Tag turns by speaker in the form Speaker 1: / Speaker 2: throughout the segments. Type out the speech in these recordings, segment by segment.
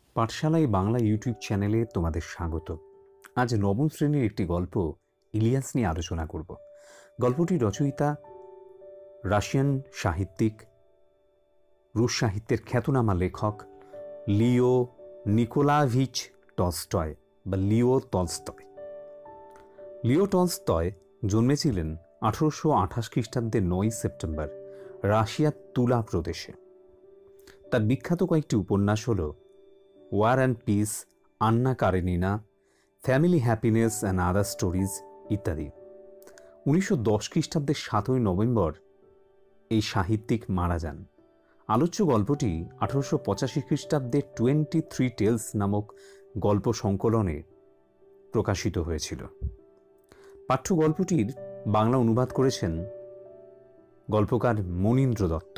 Speaker 1: পাঠশালায় বাংলা ইউটিউব চ্যানেলে তোমাদের স্বাগত। আজ নবম শ্রেণীর একটি গল্প ইলিয়াস নিয়ে আলোচনা করব। গল্পটির রচয়িতা রাশিয়ান সাহিত্যিক, রুশ সাহিত্যের খ্যাতনামা লেখক লিও নিকোলাভিচ টলস্টয় বা লিও টলস্টয়। লিও টলস্টয় জন্মেছিলেন 1828 খ্রিস্টাব্দের 9 সেপ্টেম্বর রাশিয়ার তুলা প্রদেশে। তার বিখ্যাত কয়েকটি উপন্যাস হল War and Peace, Anna Karenina, Family Happiness and Other Stories ইত্যাদি। 1910 খ্রিস্টাব্দের 7 নভেম্বর এই সাহিত্যিক মারা যান। আলোচ্য গল্পটি 1885 খ্রিস্টাব্দে 23 টেলস নামক গল্প সংকলনে প্রকাশিত হয়েছিল। পাঠ্য গল্পটির বাংলা অনুবাদ করেছেন গল্পকার মনীন্দ্র দত্ত।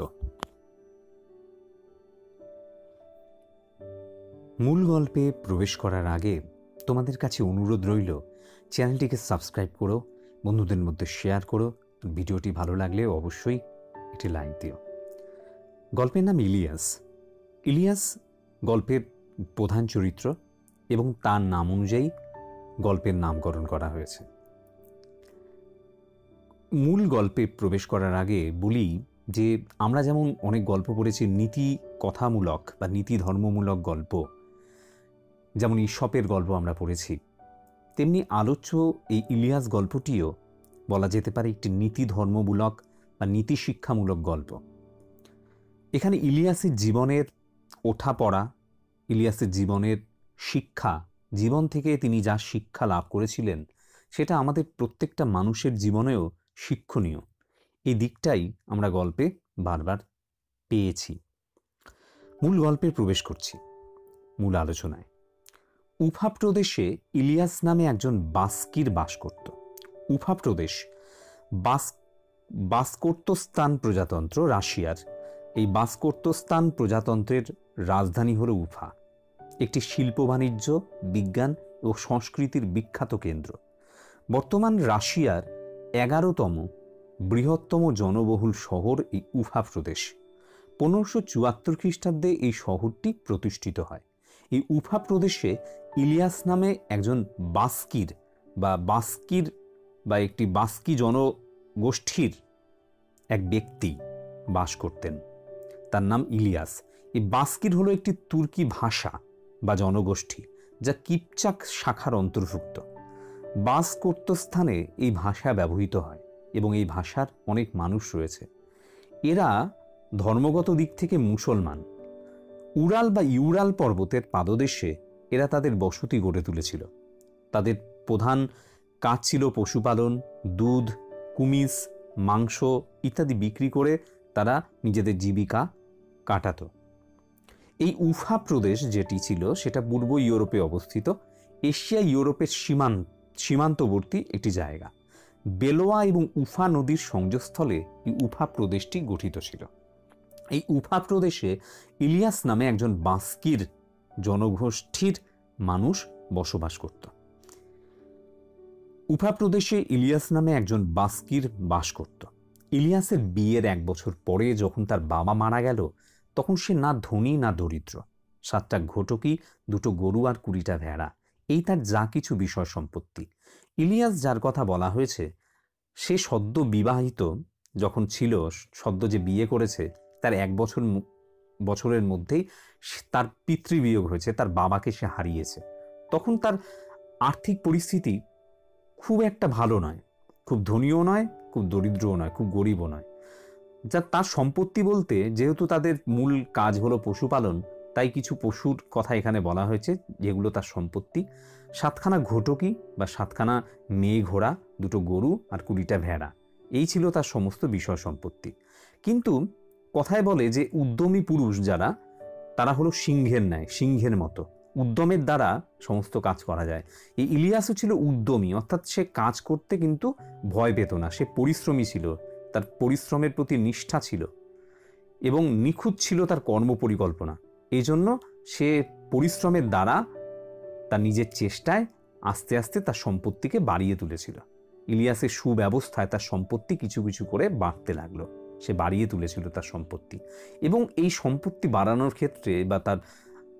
Speaker 1: মূল গল্পে প্রবেশ করার আগে তোমাদের কাছে অনুরোধ রইল, চ্যানেলটিকে সাবস্ক্রাইব করো, বন্ধুদের মধ্যে শেয়ার করো, ভিডিওটি ভালো লাগলে অবশ্যই একটি লাইক দিও। গল্পের নাম ইলিয়াস। ইলিয়াস গল্পের প্রধান চরিত্র এবং তার নাম অনুযায়ী গল্পের নামকরণ করা হয়েছে। মূল গল্পে প্রবেশ করার আগে বলি যে আমরা যেমন অনেক গল্প পড়েছি নীতি কথামূলক বা নীতি ধর্মমূলক গল্প, যেমন ঈশপের গল্প আমরা পড়েছি, তেমনি আলোচ্য এই ইলিয়াস গল্পটিও বলা যেতে পারে একটি নীতি ধর্মমূলক বা নীতি শিক্ষামূলক গল্প। এখানে ইলিয়াসের জীবনের ওঠা পড়া, ইলিয়াসের জীবনের শিক্ষা, জীবন থেকে তিনি যা শিক্ষা লাভ করেছিলেন সেটা আমাদের প্রত্যেকটা মানুষের জীবনেও শিক্ষণীয়। এই দিকটাই আমরা গল্পে বারবার পেয়েছি। মূল গল্পে প্রবেশ করছি, মূল আলোচনায়। উফা প্রদেশে ইলিয়াস নামে একজন বাস্কির বাস করত। উফা প্রদেশ বাস্কোর্তস্তান প্রজাতন্ত্র, রাশিয়ার এই বাস্কোর্তস্তান প্রজাতন্ত্রের রাজধানী হল উফা। একটি শিল্প, বাণিজ্য, বিজ্ঞান ও সংস্কৃতির বিখ্যাত কেন্দ্র। বর্তমান রাশিয়ার 11তম বৃহত্তম জনবহুল শহর এই উফা প্রদেশ। 1574 খ্রিস্টাব্দে এই শহরটি প্রতিষ্ঠিত হয়। এই উফা প্রদেশে ইলিয়াস নামে একজন বাস্কির বা একটি বাস্কি জনগোষ্ঠীর এক ব্যক্তি বাস করতেন। তার নাম ইলিয়াস। এই বাস্কির হলো একটি তুর্কি ভাষা বা জনগোষ্ঠী, যা কিপচাক শাখার অন্তর্ভুক্ত। বাস্কোর্তস্থানে এই ভাষা ব্যবহৃত হয় এবং এই ভাষার অনেক মানুষ রয়েছে। এরা ধর্মগত দিক থেকে মুসলমান। উরাল বা ইউরাল পর্বতের পাদদেশে এরা তাদের বসতি গড়ে তুলেছিল। তাদের প্রধান কাজ ছিল পশুপালন, দুধ, কুমিজ, মাংস ইত্যাদি বিক্রি করে তারা নিজেদের জীবিকা কাটাত। এই উফা প্রদেশ যেটি ছিল সেটা পূর্ব ইউরোপে অবস্থিত, এশিয়া ইউরোপের সীমান্তবর্তী একটি জায়গা। বেলোয়া এবং উফা নদীর সংযোগস্থলে এই উফা প্রদেশটি গঠিত ছিল। এই উফা প্রদেশে ইলিয়াস নামে একজন বাস্কির জনগোষ্ঠীর মানুষ বসবাস করত। উফা প্রদেশে ইলিয়াস নামে একজন বাস্কির বাস করত। ইলিয়াসের বিয়ের 1 বছর পরে যখন তার বাবা মারা গেল, তখন সে না ধনী না দরিদ্র। 7টা ঘটকি, 2টো গরু আর 20টা ভেড়া, এই তার যা কিছু বিষয় সম্পত্তি। ইলিয়াস যার কথা বলা হয়েছে সে সদ্য বিবাহিত যখন ছিল, সদ্য যে বিয়ে করেছে তার 1 বছরের মধ্যেই তার পিতৃবিয়োগ হয়েছে, তার বাবাকে সে হারিয়েছে। তখন তার আর্থিক পরিস্থিতি খুব একটা ভালো নয়, খুব ধনীও নয়, খুব দরিদ্রও নয়, খুব গরিবও নয়। যা তার সম্পত্তি বলতে, যেহেতু তাদের মূল কাজ হলো পশুপালন, তাই কিছু পশুর কথা এখানে বলা হয়েছে যেগুলো তার সম্পত্তি। 7খানা ঘটকি বা 7খানা মেয়ে ঘোড়া, 2টো গরু আর 20টা ভেড়া, এই ছিল তার সমস্ত বিষয় সম্পত্তি। কিন্তু কথায় বলে যে উদ্যমী পুরুষ যারা, তারা হলো সিংহের ন্যায়, সিংহের মতো উদ্যমের দ্বারা সমস্ত কাজ করা যায়। এই ইলিয়াসও ছিল উদ্যমী, অর্থাৎ সে কাজ করতে কিন্তু ভয় পেত না। সে পরিশ্রমী ছিল, তার পরিশ্রমের প্রতি নিষ্ঠা ছিল এবং নিখুঁত ছিল তার কর্মপরিকল্পনা। এই জন্য সে পরিশ্রমের দ্বারা তার নিজের চেষ্টায় আস্তে আস্তে তার সম্পত্তিকে বাড়িয়ে তুলেছিল। ইলিয়াসের সুব্যবস্থায় তার সম্পত্তি কিছু কিছু করে বাড়তে লাগলো, সে বাড়িয়ে তুলেছিল তার সম্পত্তি। এবং এই সম্পত্তি বাড়ানোর ক্ষেত্রে বা তার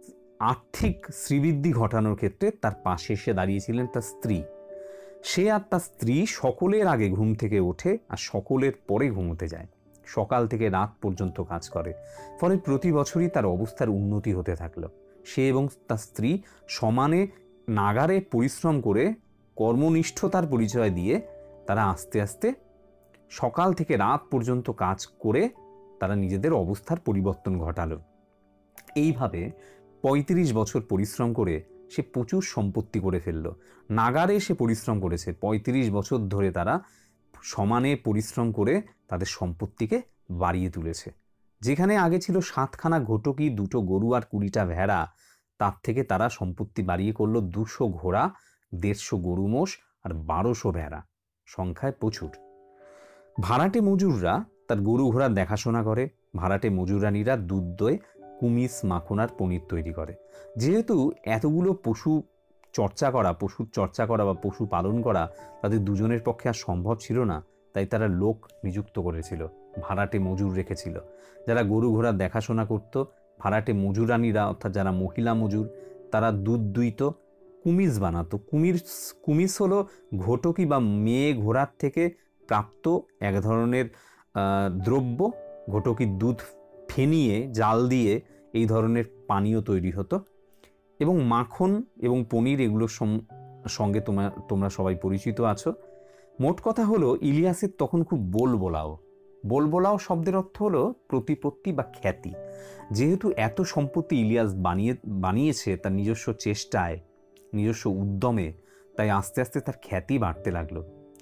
Speaker 1: আর্থিক শ্রীবৃদ্ধি ঘটানোর ক্ষেত্রে তার পাশে এসে দাঁড়িয়েছিলেন তার স্ত্রী। সে আর তার স্ত্রী সকলের আগে ঘুম থেকে ওঠে আর সকলের পরে ঘুমোতে যায়, সকাল থেকে রাত পর্যন্ত কাজ করে। ফলে প্রতি বছরই তার অবস্থার উন্নতি হতে থাকলো। সে এবং তার স্ত্রী সমানে নাগারে পরিশ্রম করে কর্মনিষ্ঠতার পরিচয় দিয়ে তারা আস্তে আস্তে সকাল থেকে রাত পর্যন্ত কাজ করে তারা নিজেদের অবস্থার পরিবর্তন ঘটালো। এইভাবে ৩৫ বছর পরিশ্রম করে সে প্রচুর সম্পত্তি করে ফেলল। নাগারে সে পরিশ্রম করেছে ৩৫ বছর ধরে, তারা সমানে পরিশ্রম করে তাদের সম্পত্তিকে বাড়িয়ে তুলেছে। যেখানে আগে ছিল 7খানা ঘটকি, 2টো গরু আর 20টা ভেড়া, তার থেকে তারা সম্পত্তি বাড়িয়ে করলো 200 ঘোড়া, 150 গরু মোষ আর 1200 ভেড়া, সংখ্যায় প্রচুর। ভাড়াটে মজুররা তার গরু ঘোড়ার দেখাশোনা করে। ভাড়াটে মজুরানিরা দুধ দই, কুমিস, মাখন আর পনির তৈরি করে। যেহেতু এতগুলো পশুর চর্চা করা বা পশু পালন করা তাদের দুজনের পক্ষে আর সম্ভব ছিল না, তাই তারা লোক নিযুক্ত করেছিল, ভাড়াটে মজুর রেখেছিল যারা গরু ঘোড়ার দেখাশোনা করত। ভাড়াটে মজুরানিরা অর্থাৎ যারা মহিলা মজুর, তারা দুধ দুইত, কুমিস বানাতো। কুমিস হলো ঘটকি বা মেয়ে ঘোড়ার থেকে প্রাপ্ত এক ধরনের দ্রব্য। ঘটকির দুধ ফেনিয়ে জাল দিয়ে এই ধরনের পানীয় তৈরি হতো। এবং মাখন এবং পনির এগুলোর সঙ্গে তোমরা সবাই পরিচিত আছো। মোট কথা হলো ইলিয়াসের তখন খুব বলবোলাও শব্দের অর্থ হলো প্রতিপত্তি বা খ্যাতি। যেহেতু এত সম্পত্তি ইলিয়াস বানিয়েছে তার নিজস্ব চেষ্টায়, নিজস্ব উদ্যমে, তাই আস্তে আস্তে তার খ্যাতি বাড়তে লাগলো।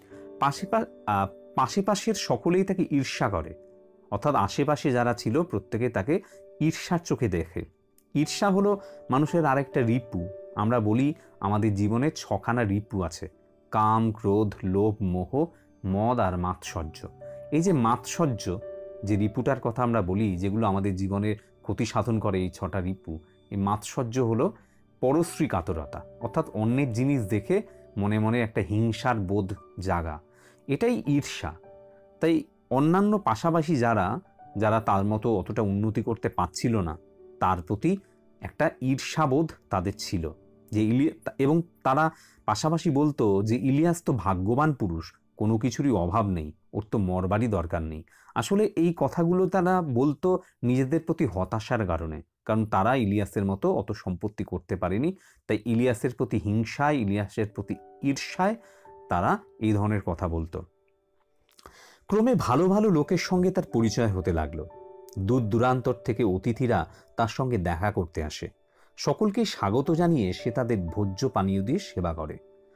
Speaker 1: পাশের সকলেই তাকে ঈর্ষা করে, অর্থাৎ আশেপাশে যারা ছিল প্রত্যেকে তাকে ঈর্ষার চোখে দেখে। ঈর্ষা হলো মানুষের আরেকটা রিপু। আমরা বলি আমাদের জীবনে 6খানা রিপু আছে: কাম, ক্রোধ, লোভ, মোহ, মদ আর মাৎসর্য। এই যে মাৎসর্য, যে রিপুটার কথা আমরা বলি, যেগুলো আমাদের জীবনে ক্ষতি সাধন করে, এই 6টা রিপু, এই মাৎসর্য হলো পরশ্রী কাতরতা, অর্থাৎ অন্যের জিনিস দেখে মনে মনে একটা হিংসার বোধ জাগা, এটাই ঈর্ষা। তাই অন্যান্য পাশাপাশি যারা তার মতো অতটা উন্নতি করতে পারছিল না, তার প্রতি একটা ঈর্ষাবোধ তাদের ছিল। এবং তারা পাশাপাশি বলতো যে ইলিয়াস তো ভাগ্যবান পুরুষ, কোনো কিছুরই অভাব নেই, ওর তো মরবারই দরকার নেই। আসলে এই কথাগুলো তারা বলতো নিজেদের প্রতি হতাশার কারণে, কারণ তারা ইলিয়াসের মতো অত সম্পত্তি করতে পারেনি। তাই ইলিয়াসের প্রতি হিংসায়, ইলিয়াসের প্রতি ঈর্ষায় তারা এই ধরনের কথা বলতো। ক্রমে ভালো ভালো লোকের সঙ্গে তার পরিচয় হতে লাগলো। দূর দূরান্তর থেকে অতিথিরা তার সঙ্গে দেখা করতে আসে। সকলকেই স্বাগত জানিয়ে সে তাদের ভোজ্য পানীয় দিয়ে সেবা করে।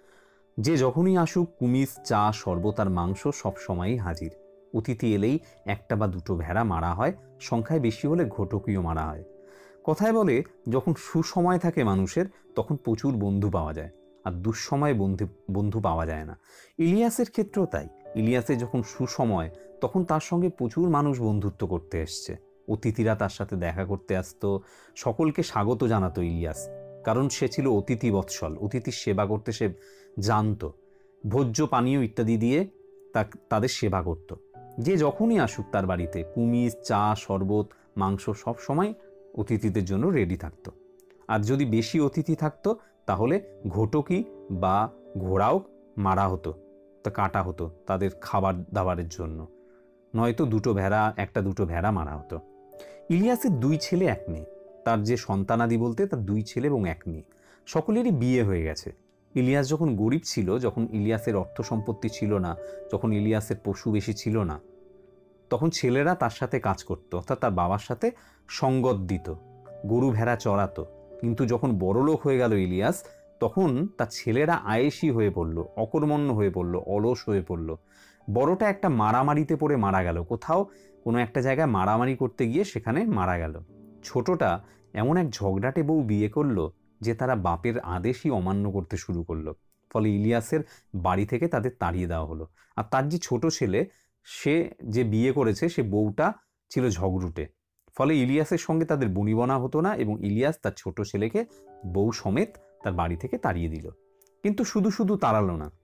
Speaker 1: যে যখনই আসুক, কুমিস, চা, শরবত আর মাংস সব সময়ই হাজির। অতিথি এলেই 1টা বা 2টো ভেড়া মারা হয়, সংখ্যায় বেশি হলে ঘটকিও মারা হয়। কথায় বলে, যখন সুসময় থাকে মানুষের, তখন প্রচুর বন্ধু পাওয়া যায়, আর দুঃসময়ে বন্ধু পাওয়া যায় না। ইলিয়াসের ক্ষেত্রেও তাই। ইলিয়াসের যখন সুসময়, তখন তার সঙ্গে প্রচুর মানুষ বন্ধুত্ব করতে এসছে। অতিথিরা তার সাথে দেখা করতে আসতো, সকলকে স্বাগত জানাতো ইলিয়াস, কারণ সে ছিল অতিথি বৎসল, অতিথির সেবা করতে সে জানতো। ভোজ্য পানীয় ইত্যাদি দিয়ে তাদের সেবা করত। যে যখনই আসুক তার বাড়িতে, কুমিজ, চা, শরবত, মাংস সব সময় অতিথিদের জন্য রেডি থাকতো। আর যদি বেশি অতিথি থাকতো, তাহলে ঘটকি বা ঘোড়াও মারা হতো, তা কাটা হতো তাদের খাবার দাবারের জন্য, নয়তো 1-2 ভেড়া মারা হতো। ইলিয়াসের 2 ছেলে 1 মেয়ে। তার যে সন্তানাদি বলতে তার 2 ছেলে এবং 1 মেয়ে, সকলেরই বিয়ে হয়ে গেছে। ইলিয়াস যখন গরিব ছিল, যখন ইলিয়াসের অর্থ সম্পত্তি ছিল না, যখন ইলিয়াসের পশু বেশি ছিল না, তখন ছেলেরা তার সাথে কাজ করত, অর্থাৎ তার বাবার সাথে সঙ্গত দিত, গরু ভেড়া চড়াতো। কিন্তু যখন বড়লোক হয়ে গেল ইলিয়াস, তখন তার ছেলেরা আয়েসি হয়ে পড়ল, অকর্মণ্য হয়ে পড়ল, অলস হয়ে পড়ল। বড়টা একটা মারামারিতে পড়ে মারা গেল, কোথাও কোনো একটা জায়গায় মারামারি করতে গিয়ে সেখানে মারা গেল। ছোটটা এমন এক ঝগড়াটে বউ বিয়ে করলো যে তারা বাপের আদেশই অমান্য করতে শুরু করলো। ফলে ইলিয়াসের বাড়ি থেকে তাদের তাড়িয়ে দেওয়া হলো। আর তার যে ছোট ছেলে, সে যে বিয়ে করেছে, সে বউটা ছিল ঝগড়ুটে। ফলে ইলিয়াসের সঙ্গে তাদের বনিবনা হতো না, এবং ইলিয়াস তার ছোট ছেলেকে বউ সমেত তার বাড়ি থেকে তাড়িয়ে দিল। কিন্তু শুধু শুধু তাড়ালো না,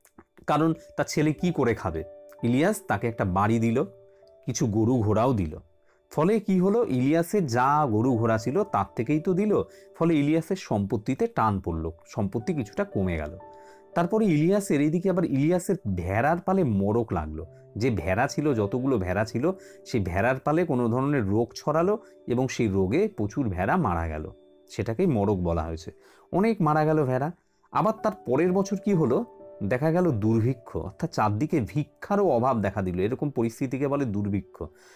Speaker 1: কারণ তার ছেলে কি করে খাবে। ইলিয়াস তাকে একটা বাড়ি দিল, কিছু গরু ঘোড়াও দিল। ফলে কি হলো, ইলিয়াসের যা গরু ঘোড়া ছিল তার থেকেই তো দিল, ফলে ইলিয়াসের সম্পত্তিতে টান পড়লো, সম্পত্তি কিছুটা কমে গেল। তারপরে ইলিয়াসের এইদিকে আবার ইলিয়াসের ভেড়ার পালে মরক লাগলো। যে ভেড়া ছিল, যতগুলো ভেড়া ছিল, সেই ভেড়ার পালে কোনো ধরনের রোগ ছড়ালো এবং সেই রোগে প্রচুর ভেড়া মারা গেল, সেটাকেই মরক বলা হয়েছে। অনেক মারা গেল ভেড়া। আবার তার পরের বছর কি হলো, দেখা গেল দুর্ভিক্ষ, অর্থাৎ চারদিকে ভিক্ষারও অভাব দেখা দিল। এরকম পরিস্থিতিকে বলে দুর্ভিক্ষ,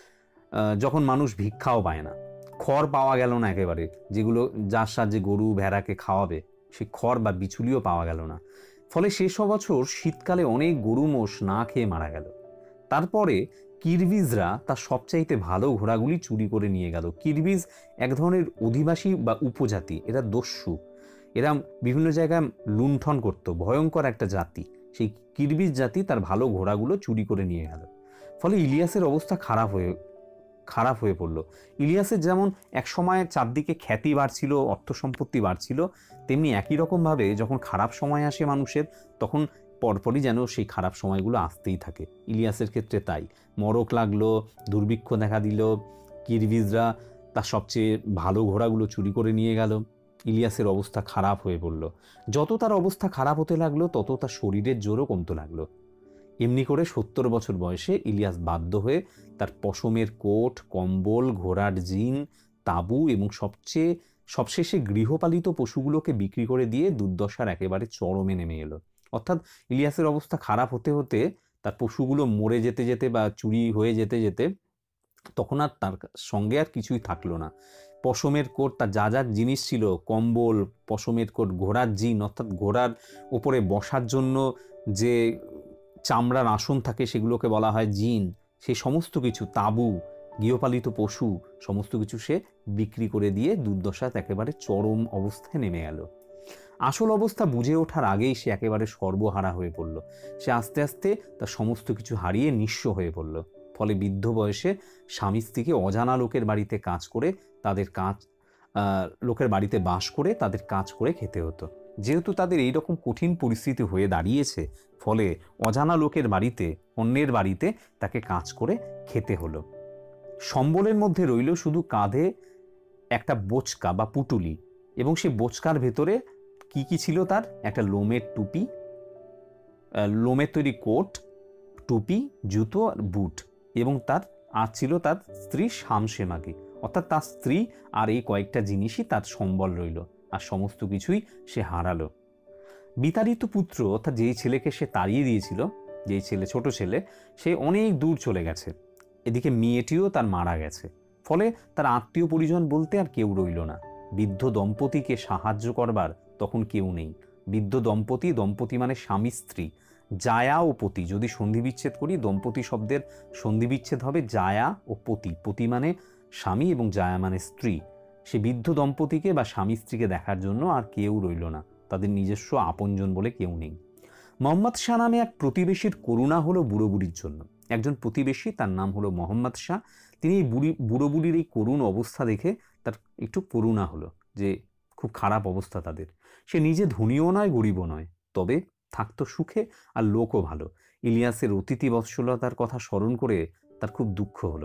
Speaker 1: যখন মানুষ ভিক্ষাও পায় না, খড় পাওয়া গেল না একেবারে, যেগুলো যার সাহায্যে গরু ভেড়াকে খাওয়াবে, সেই খড় বা বিচুলিও পাওয়া গেল না। ফলে শেষ বছর শীতকালে অনেক গরু মোষ না খেয়ে মারা গেল। তারপরে কিরগিজরা তার সবচাইতে ভালো ঘোড়াগুলি চুরি করে নিয়ে গেল। কিরগিজ এক ধরনের অধিবাসী বা উপজাতি, এরা দস্যু, এরা বিভিন্ন জায়গায় লুণ্ঠন করত, ভয়ঙ্কর একটা জাতি। সেই কিরগিজ জাতি তার ভালো ঘোড়াগুলো চুরি করে নিয়ে গেল। ফলে ইলিয়াসের অবস্থা খারাপ হয়ে পড়ল। ইলিয়াসের যেমন এক সময় চারদিকে খ্যাতি বাড়ছিল, অর্থ সম্পত্তি বাড়ছিল, তেমনি একই রকমভাবে যখন খারাপ সময় আসে মানুষের, তখন পরপরই যেন সেই খারাপ সময়গুলো আসতেই থাকে। ইলিয়াসের ক্ষেত্রে তাই, মরক লাগলো, দুর্ভিক্ষ দেখা দিল, কিরগিজরা তার সবচেয়ে ভালো ঘোড়াগুলো চুরি করে নিয়ে গেল। ইলিয়াসের অবস্থা খারাপ হয়ে পড়ল। যত তার অবস্থা খারাপ হতে লাগলো, তত তার শরীরের জোরও কমতে লাগলো। এমনি করে 70 বছর বয়সে ইলিয়াস বাধ্য হয়ে তার পশমের কোট, কম্বল, ঘোড়ার জিন, তাঁবু এবং সবশেষে গৃহপালিত পশুগুলোকে বিক্রি করে দিয়ে দুর্দশার একেবারে চরমে নেমে এলো। অর্থাৎ ইলিয়াসের অবস্থা খারাপ হতে হতে তার পশুগুলো মরে যেতে যেতে বা চুরি হয়ে যেতে যেতে তখন আর তার সঙ্গে আর কিছুই থাকলো না। পশমের কোট, তার যা যা জিনিস ছিল, কম্বল, পশমের কোট, ঘোড়ার জিন অর্থাৎ ঘোড়ার উপরে বসার জন্য যে চামড়ার আসন থাকে সেগুলোকে বলা হয় জিন, সেই সমস্ত কিছু, তাঁবু, গৃহপালিত পশু, সমস্ত কিছু সে বিক্রি করে দিয়ে দুর্দশাত একেবারে চরম অবস্থায় নেমে গেল। আসল অবস্থা বুঝে ওঠার আগেই সে একেবারে সর্বহারা হয়ে পড়ল। সে আস্তে আস্তে তার সমস্ত কিছু হারিয়ে নিঃস্ব হয়ে পড়ল। ফলে বৃদ্ধ বয়সে স্বামী স্ত্রীকে অজানা লোকের বাড়িতে কাজ করে, লোকের বাড়িতে বাস করে তাদের কাজ করে খেতে হতো। যেহেতু তাদের এইরকম কঠিন পরিস্থিতি হয়ে দাঁড়িয়েছে, ফলে অজানা লোকের বাড়িতে, অন্যের বাড়িতে তাকে কাজ করে খেতে হলো। সম্বলের মধ্যে রইল শুধু কাঁধে একটা বোচকা বা পুটুলি, এবং সেই বোচকার ভেতরে কি কি ছিল, তার একটা লোমের টুপি, লোমের তৈরি কোট, টুপি, জুতো আর বুট, এবং আর ছিল তার স্ত্রী শামশেমাগি, অর্থাৎ তার স্ত্রী আর এই কয়েকটা জিনিসই তার সম্বল রইল, আর সমস্ত কিছুই সে হারালো। বিতাড়িত পুত্র, অর্থাৎ যেই ছেলেকে সে তাড়িয়ে দিয়েছিল, যেই ছেলে, ছোট ছেলে, সে অনেক দূর চলে গেছে। এদিকে মেয়েটিও তার মারা গেছে। ফলে তার আত্মীয় পরিজন বলতে আর কেউ রইল না। বৃদ্ধ দম্পতিকে সাহায্য করবার তখন কেউ নেই। বৃদ্ধ দম্পতি মানে স্বামী স্ত্রী, জায়া ও পতি। যদি সন্ধিবিচ্ছেদ করি, দম্পতি শব্দের সন্ধিবিচ্ছেদ হবে জায়া ও পতি। পতি মানে স্বামী এবং জায়া মানে স্ত্রী। সে বৃদ্ধ দম্পতিকে বা স্বামী স্ত্রীকে দেখার জন্য আর কেউ রইল না, তাদের নিজস্ব আপনজন বলে কেউ নেই। মোহাম্মদ শাহ নামে এক প্রতিবেশীর করুণা হলো বুড়ো বুড়ির জন্য। একজন প্রতিবেশী, তার নাম হলো মোহাম্মদ শাহ। তিনি এই বুড়ো বুড়ির এই করুণ অবস্থা দেখে তার একটু করুণা হলো, যে খুব খারাপ অবস্থা তাদের। সে নিজে ধনীও নয়, গরিবও নয়, তবে থাকতো সুখে, আর লোকও ভালো। ইলিয়াসের অতিথি বৎসলতার কথা স্মরণ করে তার খুব দুঃখ হলো।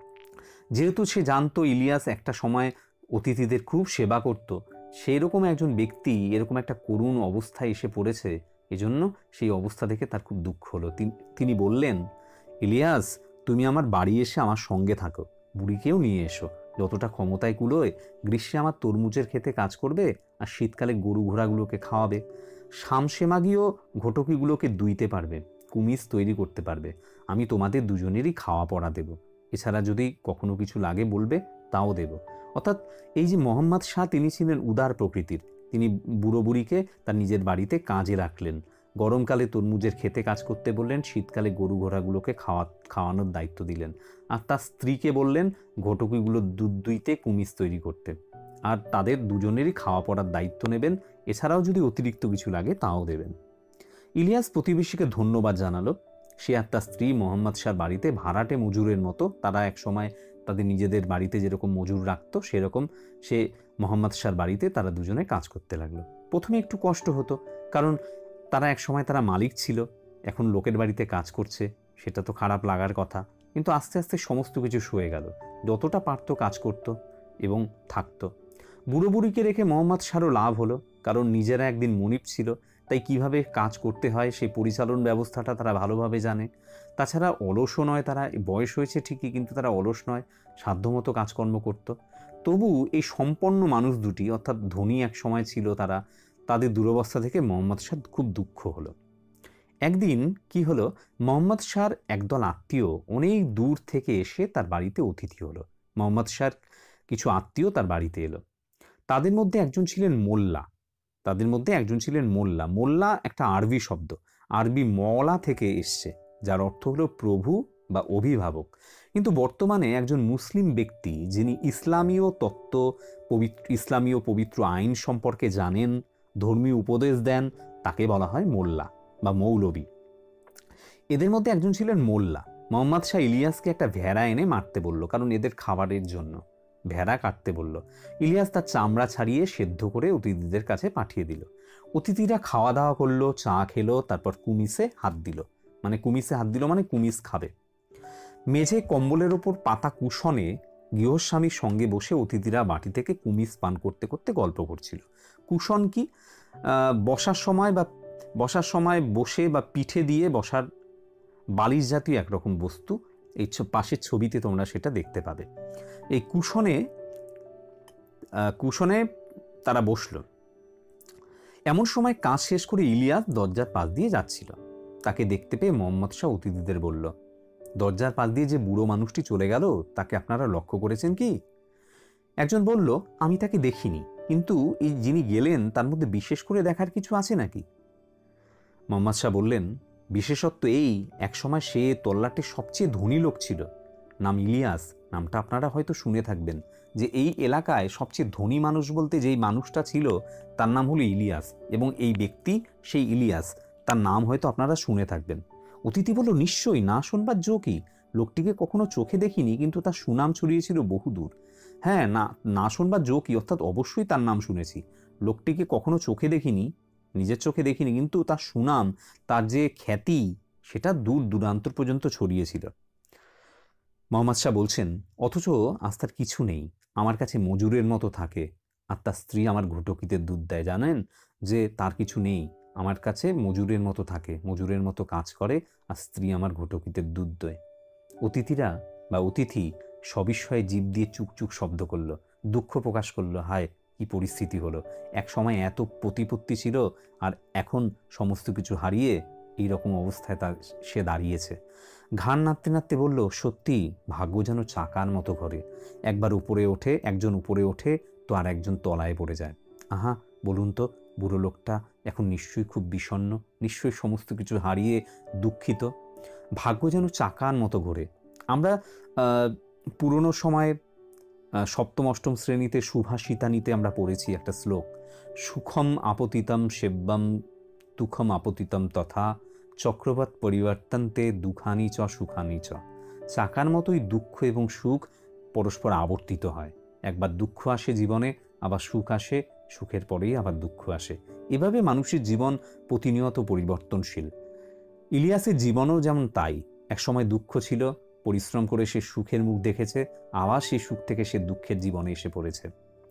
Speaker 1: যেহেতু সে জানতো ইলিয়াস একটা সময় অতিথিদের খুব সেবা করত, সেই রকম একজন ব্যক্তি এরকম একটা করুণ অবস্থায় এসে পড়েছে, এজন্য সেই অবস্থা দেখে তার খুব দুঃখ হলো। তিনি বললেন, ইলিয়াস, তুমি আমার বাড়ি এসে আমার সঙ্গে থাকো, বুড়িকেও নিয়ে এসো। যতটা ক্ষমতায় কুলোয় গ্রীষ্মে আমার তরমুজের খেতে কাজ করবে, আর শীতকালে গরু ঘোড়াগুলোকে খাওয়াবে। শামশেমাগিও ঘটকিগুলোকে দুইতে পারবে, কুমিজ তৈরি করতে পারবে। আমি তোমাদের দুজনেরই খাওয়া পড়া দেব। এছাড়া যদি কখনো কিছু লাগে বলবে, তাও দেব। অর্থাৎ এই যে মোহাম্মদ শাহ, তিনি ছিলেন উদার প্রকৃতির। তিনি বুড়ো বুড়িকে তার নিজের বাড়িতে কাজে রাখলেন। গরমকালে তরমুজের খেতে কাজ করতে বললেন, শীতকালে গরু ঘোড়াগুলোকে খাওয়ানোর দায়িত্ব দিলেন। আর তার স্ত্রীকে বললেন ঘটকিগুলো দুধ দুইতে, কুমিজ তৈরি করতে। আর তাদের দুজনেরই খাওয়া পড়ার দায়িত্ব নেবেন। এছাড়াও যদি অতিরিক্ত কিছু লাগে তাও দেবেন। ইলিয়াস প্রতিবেশীকে ধন্যবাদ জানালো। সে আর তার স্ত্রী মোহাম্মদ শাহর বাড়িতে ভাড়াটে মজুরের মতো, তারা এক সময় তাদের নিজেদের বাড়িতে যেরকম মজুর রাখতো, সেরকম সে মোহাম্মদ শাহর বাড়িতে তারা দুজনে কাজ করতে লাগলো। প্রথমে একটু কষ্ট হতো, কারণ তারা এক সময় তারা মালিক ছিল, এখন লোকের বাড়িতে কাজ করছে, সেটা তো খারাপ লাগার কথা। কিন্তু আস্তে আস্তে সমস্ত কিছু সয়ে গেল। যতটা পারত কাজ করত এবং থাকতো। বুড়ো বুড়িকে রেখে মোহাম্মদ শাহরও লাভ হলো, কারণ নিজেরা একদিন মনিব ছিল, তাই কিভাবে কাজ করতে হয় সেই পরিচালন ব্যবস্থাটা তারা ভালোভাবে জানে। তাছাড়া অলসও নয় তারা, বয়স হয়েছে ঠিকই কিন্তু তারা অলস নয়, সাধ্যমতো কাজকর্ম করত। তবু এই সম্পন্ন মানুষ দুটি, অর্থাৎ ধনী এক সময় ছিল তারা, তাদের দুরবস্থা থেকে মোহাম্মদ শাহ খুব দুঃখ হলো। একদিন কি হলো, মোহাম্মদ শাহর একদল আত্মীয় অনেক দূর থেকে এসে তার বাড়িতে অতিথি হলো। মোহাম্মদ শাহর কিছু আত্মীয় তার বাড়িতে এলো। তাদের মধ্যে একজন ছিলেন মোল্লা। মোল্লা একটা আরবি শব্দ, আরবি মওলা থেকে এসছে, যার অর্থ হলো প্রভু বা অভিভাবক। কিন্তু বর্তমানে একজন মুসলিম ব্যক্তি যিনি ইসলামীয় তত্ত্ব, ইসলামীয় পবিত্র আইন সম্পর্কে জানেন, ধর্মীয় উপদেশ দেন, তাকে বলা হয় মোল্লা বা মৌলবী। এদের মধ্যে একজন ছিলেন মোল্লা। মোহাম্মদ শাহ ইলিয়াসকে একটা ভেড়া এনে মারতে বলল, কারণ এদের খাবারের জন্য ভেড়া কাটতে বলল। ইলিয়াস তার চামড়া ছাড়িয়ে সেদ্ধ করে অতিথিদের কাছে পাঠিয়ে দিল। অতিথিরা খাওয়া দাওয়া করলো, চা খেলো, তারপর কুমিসে হাত দিল মানে কুমিস খাবে। মেঝে কম্বলের ওপর পাতা কুশনে গৃহস্বামীর সঙ্গে বসে অতিথিরা বাটি থেকে কুমিস পান করতে করতে গল্প করছিল। কুশন কি? বসার সময় বসে বা পিঠে দিয়ে বসার বালিশ জাতীয় একরকম বস্তু। এই পাশের ছবিতে তোমরা সেটা দেখতে পাবে। এই কুশনে তারা বসলো। এমন সময় কাজ শেষ করে ইলিয়াস দরজার পাশ দিয়ে যাচ্ছিল। তাকে দেখতে পেয়ে মোহাম্মদ শাহ অতিথিদের বলল, দরজার পাশ দিয়ে যে বুড়ো মানুষটি চলে গেল তাকে আপনারা লক্ষ্য করেছেন কি? একজন বলল, আমি তাকে দেখিনি, কিন্তু এই যিনি গেলেন তার মধ্যে বিশেষ করে দেখার কিছু আছে নাকি? মোহাম্মদ শাহ বললেন, বিশেষত্ব এই, একসময় সে তল্লাটের সবচেয়ে ধনী লোক ছিল, নাম ইলিয়াস। নামটা আপনারা হয়তো শুনে থাকবেন, যে এই এলাকায় সবচেয়ে ধনী মানুষ বলতে যেই মানুষটা ছিল তার নাম হলো ইলিয়াস, এবং এই ব্যক্তি সেই ইলিয়াস, তার নাম হয়তো আপনারা শুনে থাকবেন। অতিথি বলল, নিশ্চয়ই, না শুনবার জো কি? লোকটিকে কখনো চোখে দেখিনি, কিন্তু তার সুনাম ছড়িয়েছিল বহুদূর। হ্যাঁ, না শুনবার জো কি, অর্থাৎ অবশ্যই তার নাম শুনেছি। লোকটিকে কখনো নিজের চোখে দেখিনি, কিন্তু তার সুনাম, তার যে খ্যাতি, সেটা দূর দূরান্ত পর্যন্ত ছড়িয়েছিল। মোহাম্মদ শাহ বলছেন, অথচ আজ তার কিছু নেই, আমার কাছে মজুরের মতো থাকে, আর তার স্ত্রী আমার ঘুটকিতে দুধ দেয়। জানেন যে তার কিছু নেই, আমার কাছে মজুরের মতো থাকে, মজুরের মতো কাজ করে, আর স্ত্রী আমার ঘুটকিতে দুধ দেয়। অতিথি সবিস্ময়ে জিভ দিয়ে চুকচুক শব্দ করলো, দুঃখ প্রকাশ করলো। হায়, কি পরিস্থিতি হলো! এক সময় এত প্রতিপত্তি ছিল, আর এখন সমস্ত কিছু হারিয়ে এই রকম অবস্থায় সে দাঁড়িয়েছে। ঘাড় নাড়তে নাড়তে বলল, সত্যি, ভাগ্য যেন চাকার মতো ঘরে। একজন উপরে ওঠে তো আর একজন তলায় পড়ে যায়। আহা, বলুন তো, বুড়ো লোকটা এখন নিশ্চয়ই খুব বিষণ্ণ, নিশ্চয়ই সমস্ত কিছু হারিয়ে দুঃখিত। ভাগ্য যেন চাকার মতো ঘোরে। আমরা পুরনো সময়ে সপ্তম অষ্টম শ্রেণীতে সুভাষিতানিতে আমরা পড়েছি একটা শ্লোক, সুখম আপতিতম সেব্যম দুঃখম আপতিতম তথা চক্রবৎ পরিবর্তন্তে দুঃখানি চ সুখানি চ। চাকার মতোই দুঃখ এবং সুখ পরস্পর আবর্তিত হয়। একবার দুঃখ আসে জীবনে, আবার সুখ আসে, সুখের পরেই আবার দুঃখ আসে। এভাবে মানুষের জীবন প্রতিনিয়ত পরিবর্তনশীল। ইলিয়াসের জীবনও যেমন তাই। একসময় দুঃখ ছিল, পরিশ্রম করে সে সুখের মুখ দেখেছে, আবার সেই সুখ থেকে সে দুঃখের জীবনে এসে পড়েছে।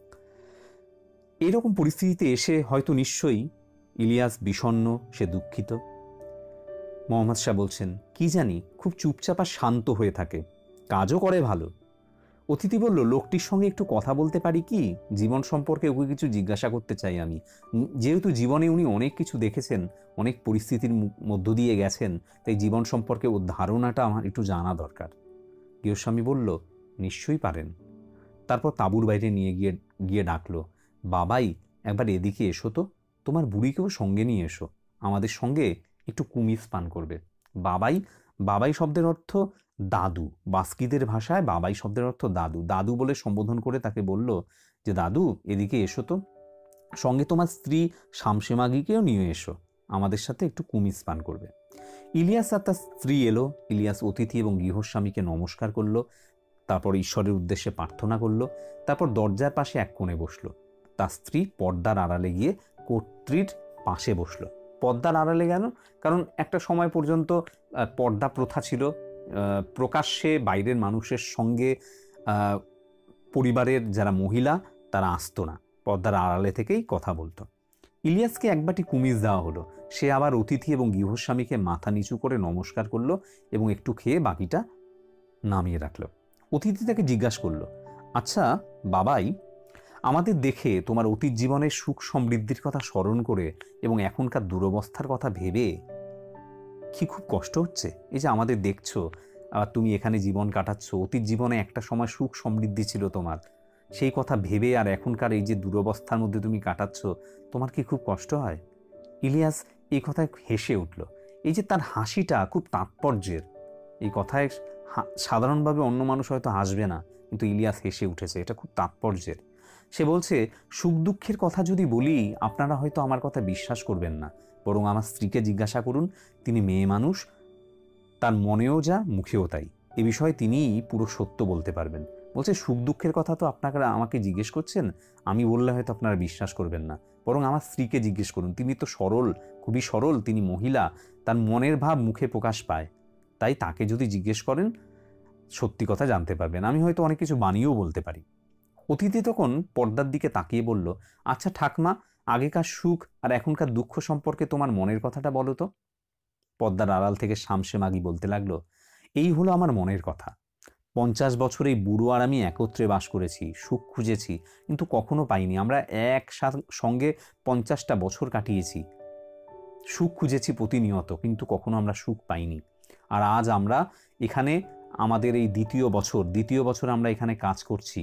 Speaker 1: এরকম পরিস্থিতিতে এসে হয়তো নিশ্চয়ই ইলিয়াস বিষণ্ণ, সে দুঃখিত। মোহাম্মদ শাহ বলছেন, কি জানি, খুব চুপচাপ আর শান্ত হয়ে থাকে, কাজও করে ভালো। অতিথি বলল, লোকটির সঙ্গে একটু কথা বলতে পারি কি? জীবন সম্পর্কে ওকে কিছু জিজ্ঞাসা করতে চাই আমি। যেহেতু জীবনে উনি অনেক কিছু দেখেছেন, অনেক পরিস্থিতির মধ্য দিয়ে গেছেন, তাই জীবন সম্পর্কে ওর ধারণাটা আমার একটু জানা দরকার। গৃহস্বামী বলল, নিশ্চয়ই পারেন। তারপর তাঁবুর বাইরে নিয়ে গিয়ে ডাকলো, বাবাই, একবার এদিকে এসো তো, তোমার বুড়িকেও সঙ্গে নিয়ে এসো, আমাদের সঙ্গে একটু কুমিজ পান করবে। বাবাই শব্দের অর্থ দাদু। বাস্কিদের ভাষায় বাবাই শব্দের অর্থ দাদু। দাদু বলে সম্বোধন করে তাকে বলল যে, দাদু, এদিকে এসো তো, সঙ্গে তোমার স্ত্রী শামসেমাগিকেও নিয়ে এসো, আমাদের সাথে একটু কুমিজ পান করবে। ইলিয়াস আর তার স্ত্রী এলো। ইলিয়াস অতিথি এবং গৃহস্বামীকে নমস্কার করলো, তারপর ঈশ্বরের উদ্দেশ্যে প্রার্থনা করলো, তারপর দরজার পাশে এক কোণে বসলো। তার স্ত্রী পর্দার আড়ালে গিয়ে কর্ত্রীর পাশে বসলো। পর্দার আড়ালে কেন? কারণ একটা সময় পর্যন্ত পর্দা প্রথা ছিল, প্রকাশ্যে বাইরের মানুষের সঙ্গে পরিবারের যারা মহিলা তারা আসতো না, পর্দার আড়ালে থেকেই কথা বলতো। ইলিয়াসকে একবাটি কুমিজ দেওয়া হলো। সে আবার অতিথি এবং গৃহস্বামীকে মাথা নিচু করে নমস্কার করলো এবং একটু খেয়ে বাকিটা নামিয়ে রাখলো। অতিথি তাকে জিজ্ঞাসা করলো, আচ্ছা বাবাই, আমাদের দেখে তোমার অতীত জীবনের সুখ সমৃদ্ধির কথা স্মরণ করে এবং এখনকার দুরবস্থার কথা ভেবে কি খুব কষ্ট হচ্ছে? এই যে আমাদের দেখছো, তুমি এখানে জীবন কাটাচ্ছ, অতীত জীবনে একটা সময় সুখ সমৃদ্ধি ছিল তোমার, সেই কথা ভেবে আর এখনকার এই যে দুরবস্থার মধ্যে তুমি কাটাচ্ছ, তোমার কি খুব কষ্ট হয়? ইলিয়াস এই কথায় হেসে উঠল। এই যে তার হাসিটা খুব তাৎপর্যের, এই কথায় সাধারণভাবে অন্য মানুষ হয়তো হাসবে না, কিন্তু ইলিয়াস হেসে উঠেছে, এটা খুব তাৎপর্যের। সে বলছে, সুখ দুঃখের কথা যদি বলি আপনারা হয়তো আমার কথা বিশ্বাস করবেন না, বরং আমার স্ত্রীকে জিজ্ঞাসা করুন, তিনি মেয়ে মানুষ, তার মনেও যা মুখেও তাই, এ বিষয়ে তিনিই পুরো সত্য বলতে পারবেন। বলছে, সুখ দুঃখের কথা তো আপনারা আমাকে জিজ্ঞেস করছেন, আমি বললে হয়তো আপনারা বিশ্বাস করবেন না, বরং আমার স্ত্রীকে জিজ্ঞেস করুন, তিনি তো সরল, খুবই সরল, তিনি মহিলা, তার মনের ভাব মুখে প্রকাশ পায়, তাই তাকে যদি জিজ্ঞেস করেন সত্যি কথা জানতে পারবেন, আমি হয়তো অনেক কিছু বানিয়েও বলতে পারি। অতিথি তখন পর্দার দিকে তাকিয়ে বলল, আচ্ছা ঠাকমা, আগেকার সুখ আর এখনকার দুঃখ সম্পর্কে তোমার মনের কথাটা বলো তো। পর্দার আড়াল থেকে শামসে মাগি বলতে লাগলো, এই হলো আমার মনের কথা। 50 বছর এই বুড়ো আর আমি একত্রে বাস করেছি, সুখ খুঁজেছি, কিন্তু কখনো পাইনি। আমরা সঙ্গে 50টা বছর কাটিয়েছি, সুখ খুঁজেছি প্রতিনিয়ত, কিন্তু কখনো আমরা সুখ পাইনি। আর আজ আমরা এখানে আমাদের এই দ্বিতীয় বছর আমরা এখানে কাজ করছি,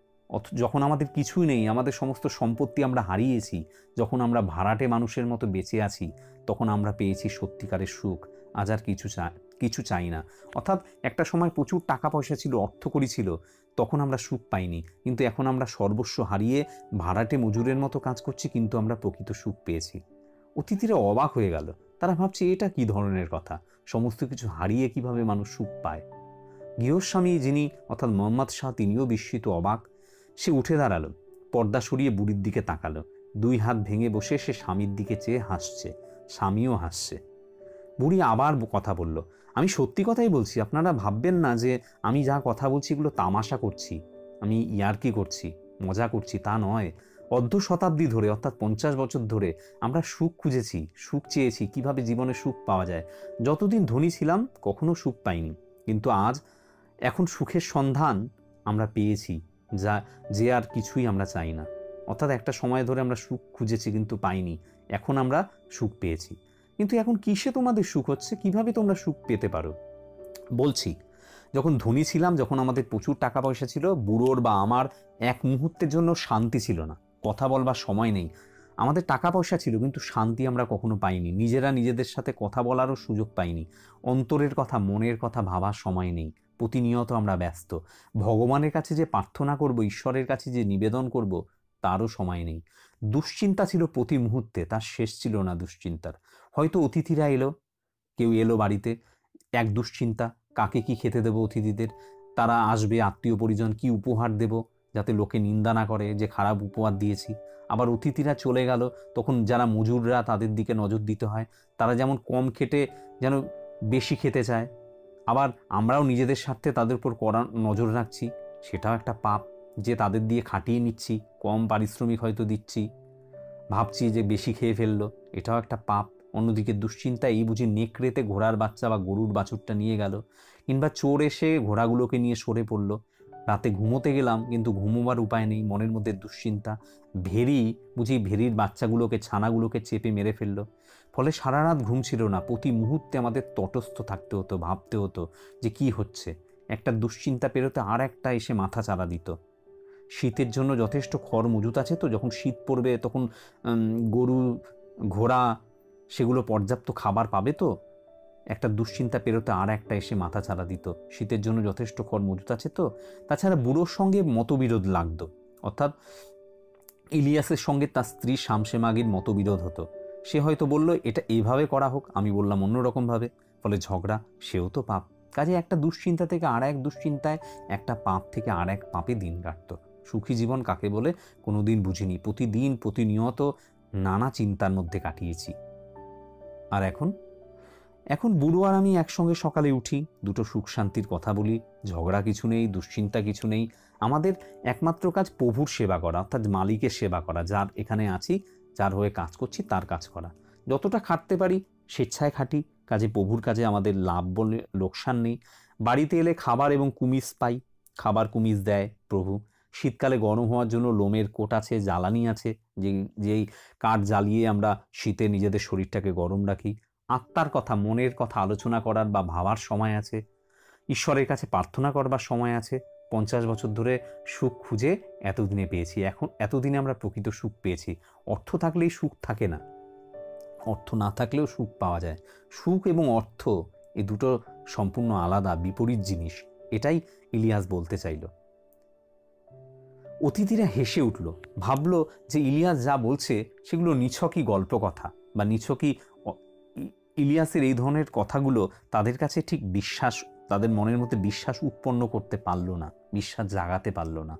Speaker 1: যখন আমাদের কিছুই নেই, আমাদের সমস্ত সম্পত্তি আমরা হারিয়েছি, যখন আমরা ভাড়াটে মানুষের মতো বেঁচে আছি, তখন আমরা পেয়েছি সত্যিকারের সুখ। আজ আর কিছু চাই না। অর্থাৎ একটা সময় প্রচুর টাকা পয়সা ছিল, অর্থকড়ি ছিল, তখন আমরা সুখ পাইনি, কিন্তু এখন আমরা সর্বস্ব হারিয়ে ভাড়াটে মজুরের মতো কাজ করছি, কিন্তু আমরা প্রকৃত সুখ পেয়েছি। অতিথিরা অবাক হয়ে গেল, তারা ভাবছে এটা কি ধরনের কথা, সমস্ত কিছু হারিয়ে কিভাবে মানুষ সুখ পায়। গৃহস্বামী যিনি অর্থাৎ মোহাম্মদ শাহ, তিনিও বিস্মিত, অবাক। সে উঠে দাঁড়ালো, পর্দা সরিয়ে বুড়ির দিকে তাকালো, 2 হাত ভেঙে বসে সে স্বামীর দিকে চেয়ে হাসছে, স্বামীও হাসছে। বুড়ি আবার কথা বলল, আমি সত্যি কথাই বলছি, আপনারা ভাববেন না যে আমি যা কথা বলছি এগুলো তামাশা করছি, আমি ইয়ার্কি করছি, মজা করছি, তা নয়। অর্ধ শতাব্দী ধরে, অর্থাৎ 50 বছর ধরে আমরা সুখ খুঁজেছি, সুখ চেয়েছি, কিভাবে জীবনে সুখ পাওয়া যায়। যতদিন ধনী ছিলাম কখনো সুখ পাইনি, কিন্তু এখন সুখের সন্ধান আমরা পেয়েছি, যে আর কিছুই আমরা চাই না। অর্থাৎ একটা সময় ধরে আমরা সুখ খুঁজেছি কিন্তু পাইনি, এখন আমরা সুখ পেয়েছি। কিন্তু এখন কিসে তোমাদের সুখ হচ্ছে, কিভাবে তোমরা সুখ পেতে পারো? বলছি, যখন ধনী ছিলাম, যখন আমাদের প্রচুর টাকা পয়সা ছিল, বুড়োর বা আমার এক মুহূর্তের জন্য শান্তি ছিল না, কথা বলবার সময় নেই। আমাদের টাকা পয়সা ছিল, কিন্তু শান্তি আমরা কখনো পাইনি, নিজেরা নিজেদের সাথে কথা বলারও সুযোগ পাইনি, অন্তরের কথা, মনের কথা ভাবার সময় নেই, প্রতিনিয়ত আমরা ব্যস্ত। ভগবানের কাছে যে প্রার্থনা করব, ঈশ্বরের কাছে যে নিবেদন করব, তারও সময় নেই। দুশ্চিন্তা ছিল প্রতি মুহূর্তে, তার শেষ ছিল না দুশ্চিন্তার। হয়তো অতিথিরা এলো, কেউ এলো বাড়িতে, এক দুশ্চিন্তা, কাকে কি খেতে দেবো অতিথিদের, তারা আসবে, আত্মীয় পরিজন, কি উপহার দেব যাতে লোকে নিন্দা না করে যে খারাপ উপহার দিয়েছি। আবার অতিথিরা চলে গেল, তখন যারা মজুররা, তাদের দিকে নজর দিতে হয়, তারা যেমন কম খেটে যেন বেশি খেতে চায়, আবার আমরাও নিজেদের স্বার্থে তাদের উপর কড়া নজর রাখছি, সেটাও একটা পাপ, যে তাদের দিয়ে খাটিয়ে নিচ্ছি, কম পারিশ্রমিক হয়তো দিচ্ছি, ভাবছি যে বেশি খেয়ে ফেললো, এটাও একটা পাপ। অন্যদিকে দুশ্চিন্তা, এই বুঝি নেকড়েতে ঘোড়ার বাচ্চা বা গরুর বাছুরটা নিয়ে গেল, কিংবা চোর এসে ঘোড়াগুলোকে নিয়ে সরে পড়লো, রাতে ঘুমোতে গেলাম কিন্তু ঘুমোবার উপায় নেই, মনের মধ্যে দুশ্চিন্তা, ভেড়ির বাচ্চাগুলোকে, ছানাগুলোকে চেপে মেরে ফেললো। ফলে সারা রাত ঘুম ছিল না, প্রতি মুহূর্তে আমাদের তটস্থ থাকতে হতো, ভাবতে হতো যে কি হচ্ছে। একটা দুশ্চিন্তা পেরোতে আর একটা এসে মাথা চারা দিত। শীতের জন্য যথেষ্ট খড় মজুত আছে তো, যখন শীত পড়বে তখন গরু, ঘোড়া সেগুলো পর্যাপ্ত খাবার পাবে তো। একটা দুশ্চিন্তা পেরোতে আর একটা এসে মাথা চারা দিত, শীতের জন্য যথেষ্ট খড় মজুত আছে তো। তাছাড়া বুড়োর সঙ্গে মতবিরোধ লাগতো, অর্থাৎ ইলিয়াসের সঙ্গে তার স্ত্রী শামসে মাগির মতবিরোধ হতো। সে হয়তো বলল এটা এইভাবে করা হোক, আমি বললাম অন্যরকমভাবে, ফলে ঝগড়া, সেও তো পাপ। কাজে একটা দুশ্চিন্তা থেকে আর এক দুশ্চিন্তায়, একটা পাপ থেকে আর এক পাপে দিন কাটত। সুখী জীবন কাকে বলে কোনোদিন বুঝিনি, প্রতিদিন প্রতিনিয়ত নানা চিন্তার মধ্যে কাটিয়েছি। আর এখন এখন বুড়ো আর আমি একসঙ্গে সকালে উঠি, দুটো সুখ শান্তির কথা বলি, ঝগড়া কিছু নেই, দুশ্চিন্তা কিছু নেই। আমাদের একমাত্র কাজ প্রভুর সেবা করা, অর্থাৎ মালিকের সেবা করা, যার এখানে আছি, যার হয়ে কাজ করছি তার কাজ করা। যতটা খাটতে পারি স্বেচ্ছায় খাটি, কাজে প্রভুর কাজে আমাদের লাভ বলে লোকসান নেই। বাড়িতে এলে খাবার এবং কুমিজ পাই, খাবার কুমিজ দেয় প্রভু। শীতকালে গরম হওয়ার জন্য লোমের কোট আছে, জ্বালানি আছে, যেই কাঠ জ্বালিয়ে আমরা শীতে নিজেদের শরীরটাকে গরম রাখি। আত্মার কথা, মনের কথা আলোচনা করার বা ভাবার সময় আছে, ঈশ্বরের কাছে প্রার্থনা করবার সময় আছে। 50 বছর ধরে সুখ খুঁজে এতদিনে পেয়েছি, এখন এতদিনে আমরা প্রকৃত সুখ পেয়েছি। অর্থ থাকলেই সুখ থাকে না, অর্থ না থাকলেও সুখ পাওয়া যায়। সুখ এবং অর্থ এই দুটো সম্পূর্ণ আলাদা, বিপরীত জিনিস। এটাই ইলিয়াস বলতে চাইল। অতিথিরা হেসে উঠল, ভাবল যে ইলিয়াস যা বলছে সেগুলো নিছকই গল্প কথা বা নিছকই ইলিয়াসের এই ধরনের কথাগুলো তাদের কাছে ঠিক বিশ্বাস, তাদের মনের মধ্যে বিশ্বাস উৎপন্ন করতে পারল না, বিশ্বাস জাগাতে পারল না।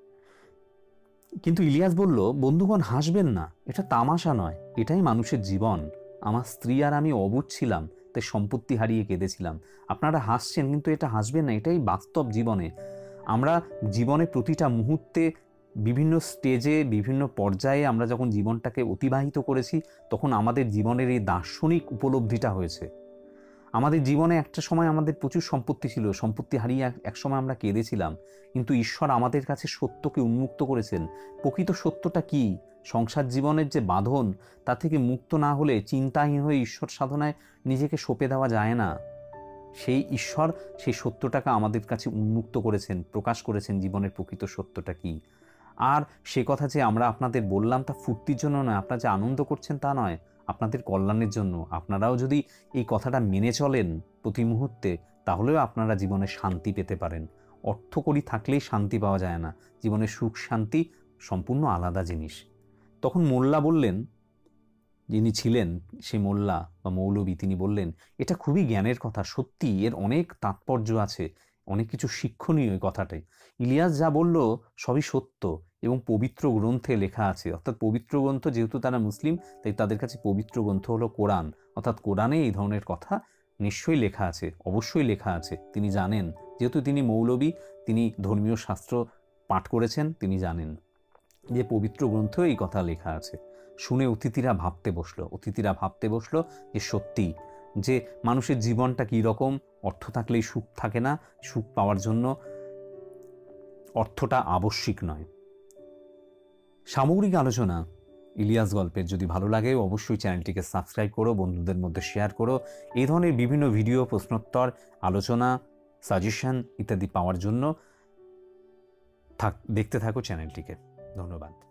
Speaker 1: কিন্তু ইলিয়াস বলল, বন্ধুগণ হাসবেন না, এটা তামাশা নয়, এটাই মানুষের জীবন। আমার স্ত্রী আর আমি অবুঝ ছিলাম, তাই সম্পত্তি হারিয়ে কেঁদেছিলাম। আপনারা হাসছেন, কিন্তু এটা হাসবেন না, এটাই বাস্তব জীবনে। আমরা জীবনে প্রতিটা মুহূর্তে বিভিন্ন স্টেজে, বিভিন্ন পর্যায়ে আমরা যখন জীবনটাকে অতিবাহিত করেছি, তখন আমাদের জীবনের এই দার্শনিক উপলব্ধিটা হয়েছে। আমাদের জীবনে একটা সময় আমাদের প্রচুর সম্পত্তি ছিল, সম্পত্তি হারিয়ে এক সময় আমরা কেঁদেছিলাম, কিন্তু ঈশ্বর আমাদের কাছে সত্যকে উন্মুক্ত করেছেন। প্রকৃত সত্যটা কি? সংসার জীবনের যে বাঁধন, তা থেকে মুক্ত না হলে চিন্তাহীন হয়ে ঈশ্বর সাধনায় নিজেকে সঁপে দেওয়া যায় না। সেই ঈশ্বর সেই সত্যটাকে আমাদের কাছে উন্মুক্ত করেছেন, প্রকাশ করেছেন জীবনের প্রকৃত সত্যটা কি। আর সে কথা যে আমরা আপনাদের বললাম তা ফুর্তির জন্য নয়, আপনারা যে আনন্দ করছেন তা নয়, আপনাদের কল্যাণের জন্য। আপনারাও যদি এই কথাটা মেনে চলেন প্রতি মুহূর্তে, তাহলেও আপনারা জীবনে শান্তি পেতে পারেন। অর্থকড়ি থাকলেই শান্তি পাওয়া যায় না, জীবনের সুখ শান্তি সম্পূর্ণ আলাদা জিনিস। তখন মোল্লা বললেন, যিনি ছিলেন সে মোল্লা বা মৌলবী, তিনি বললেন, এটা খুবই জ্ঞানের কথা, সত্যি এর অনেক তাৎপর্য আছে, অনেক কিছু শিক্ষণীয় এই কথাটাই। ইলিয়াস যা বলল সবই সত্য এবং পবিত্র গ্রন্থে লেখা আছে। অর্থাৎ পবিত্র গ্রন্থ, যেহেতু তারা মুসলিম, তাই তাদের কাছে পবিত্র গ্রন্থ হলো কোরআন। অর্থাৎ কোরআনে এই ধরনের কথা নিশ্চয়ই লেখা আছে, অবশ্যই লেখা আছে। তিনি জানেন, যেহেতু তিনি মৌলবী, তিনি ধর্মীয় শাস্ত্র পাঠ করেছেন, তিনি জানেন যে পবিত্র গ্রন্থেও এই কথা লেখা আছে। শুনে অতিথিরা ভাবতে বসলো যে সত্যি যে মানুষের জীবনটা কী রকম, অর্থ থাকলেই সুখ থাকে না, সুখ পাওয়ার জন্য অর্থটা আবশ্যিক নয়। সামগ্রিক আলোচনা ইলিয়াস গল্পের যদি ভালো লাগে অবশ্যই চ্যানেলটিকে সাবস্ক্রাইব করো, বন্ধুদের মধ্যে শেয়ার করো। এই ধরনের বিভিন্ন ভিডিও, প্রশ্নোত্তর, আলোচনা, সাজেশন ইত্যাদি পাওয়ার জন্য দেখতে থাকো চ্যানেলটিকে। ধন্যবাদ।